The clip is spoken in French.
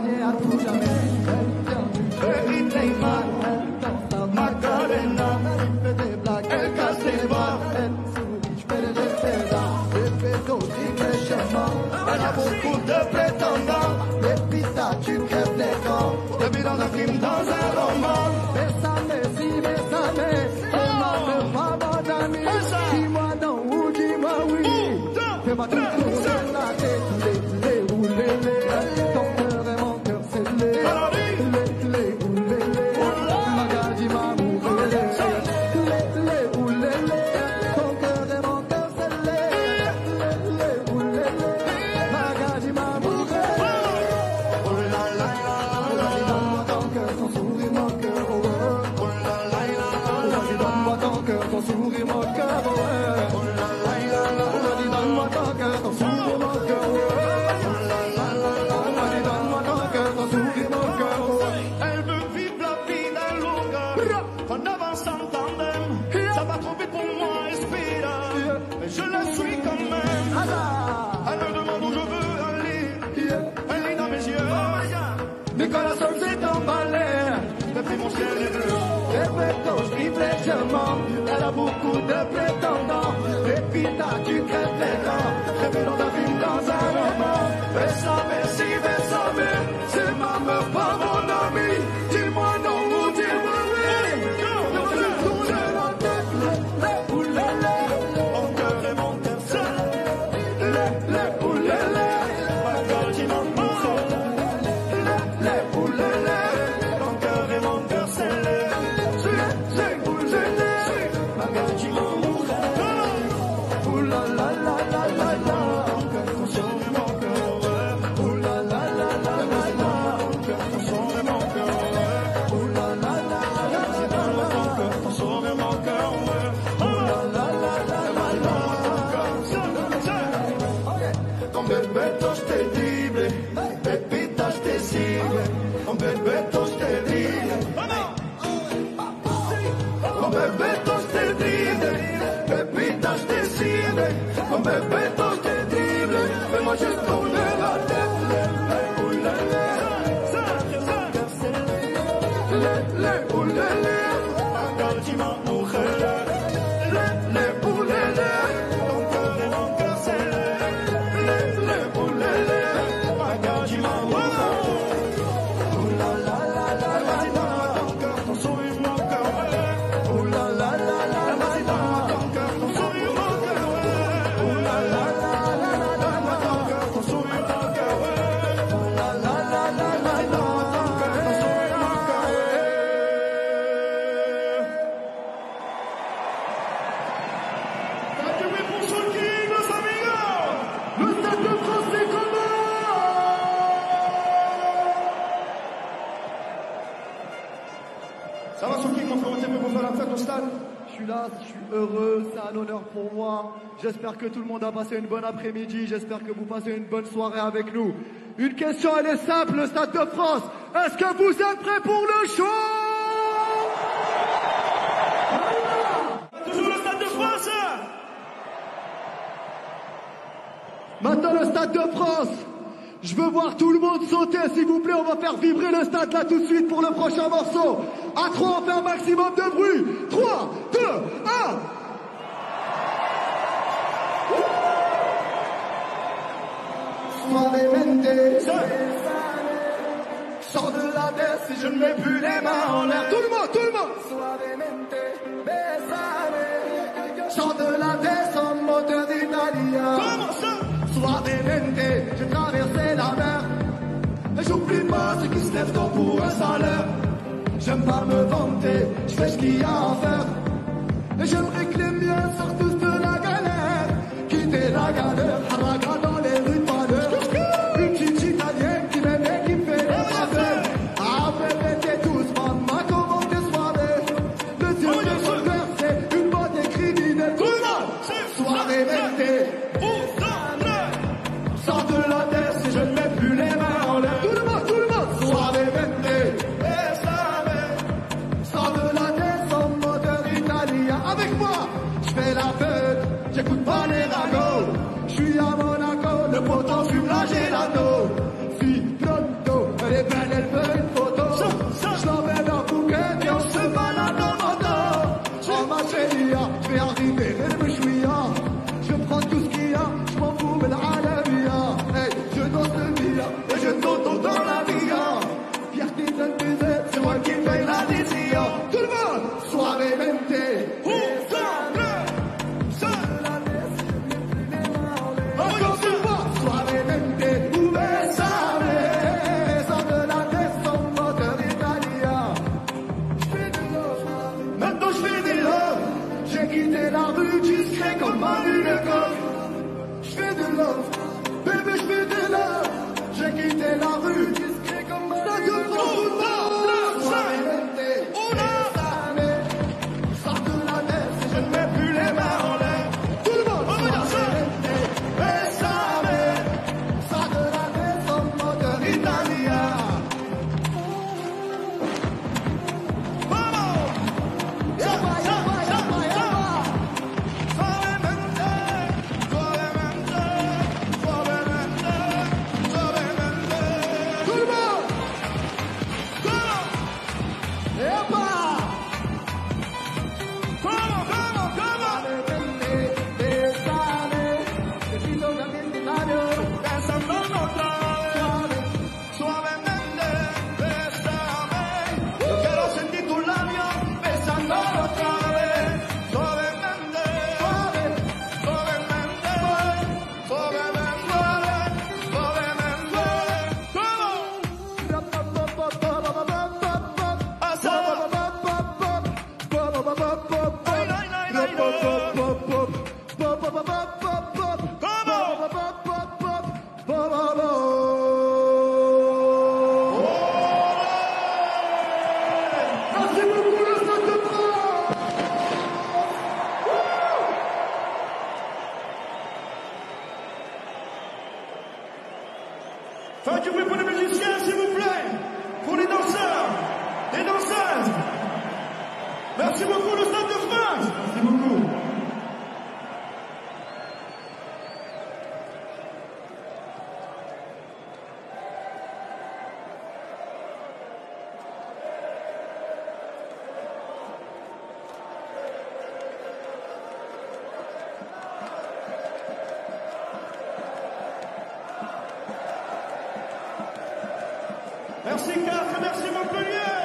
et à tout jamais. Elle Neymar, elle danse la Macarena, elle fait des blagues, elle casse les barres, elle sourit, je peux les rester là. Les pédos disent les chemins, elle a beaucoup de prétendants. Et puis ça, tu crèves les camps, je vis dans un film, dans un roman. Bésame, si bésame, c'est ma meuf, pas mon ami. Dis-moi non ou dis-moi oui, fais-moi tout tourner la tête. Elle a beaucoup de prétendants. Et puis t'as tu crèves les dents. Rêver dans un film, dans un roman. Bésame, si bésame, c'est ma meuf, pas mon ami. Dis-moi non ou dis-moi oui. Moi je tourne la tête. Les oulélé, mon cœur est mon cœur seul. Les oulélé, ma gueule dit mon morceau. Les oulélé, mon cœur est mon cœur scellé. Con bebetos te dribble, fais-moi juste tourner la tête. Les oulélé, quand tu m'as mujer. Les oulélé, ton cœur est mon cœur scellé. Les oulélé, quand tu m'as mujer. Oh la la la la la, donne-moi ton cœur, ton sourire, mon cœur. Oh la la la la la, donne-moi ton cœur, ton sourire, mon cœur. Ça va Soul King, mon frère, on t'aime pour faire la fête au stade. Je suis là, je suis heureux, c'est un honneur pour moi. J'espère que tout le monde a passé une bonne après-midi, j'espère que vous passez une bonne soirée avec nous. Une question, elle est simple, le Stade de France. Est-ce que vous êtes prêts pour le show? Toujours le Stade de France. Maintenant le Stade de France. Je veux voir tout le monde sauter, s'il vous plaît. On va faire vibrer le stade là tout de suite pour le prochain morceau. À 3, on fait un maximum de bruit. 3, 2, 1. Suavemente, sors de la baisse si je ne mets plus les mains en l'air. Tout le monde, tout le monde. Suavemente, besame, sors de la baisse en moteur d'Italia. Comment ça? Suavemente, j'ai traversé la mer. Et j'oublie pas ceux qui se lèvent tôt pour un salaire. J'aime pas me vanter, je fais ce qu'il y a à faire. Et j'aimerais que les miens sortent tous de la galère. Quitter la galère, haraga dans les rues de Valeur. Une petite italienne qui m'aime et qui me fait les faveurs. Appelle-les tous, maman, comment t'es soirée. Le ciel de son cœur, c'est une bonne et criminelle. Tout le monde, soirée vérité. Sors de la terre si je ne mets plus les mains en l'air. Tout le monde, soirée vérité. Sors de la terre sans moteur italien. Avec moi, je fais la fête, j'écoute pas les ragots. Je suis à Monaco, le potent fume la gelato. Si pronto, elle est Pas du bruit pour les musiciens, s'il vous plaît. Pour les danseurs, les danseuses. Merci beaucoup, le Stade de France. Merci beaucoup. Merci 4, merci Montpellier.